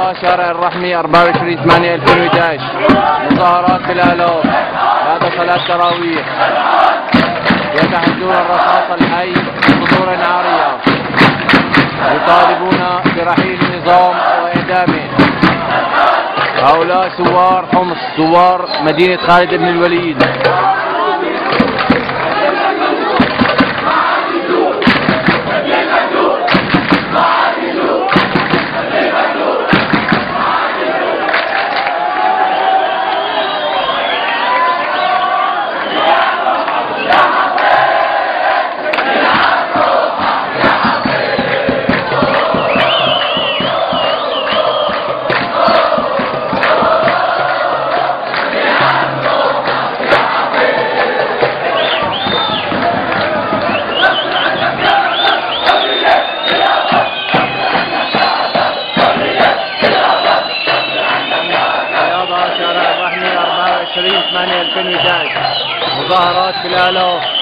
رياضة شارع الرحمي 24/8/2011. مظاهرات بالالاف بعد صلاة تراويح، يتحدون الرصاص الحي بصدور عارية، يطالبون برحيل النظام واعدامه. هؤلاء ثوار حمص، ثوار مدينة خالد بن الوليد. شارع الرحمي 24/8/2011. مظاهرات بالالاف.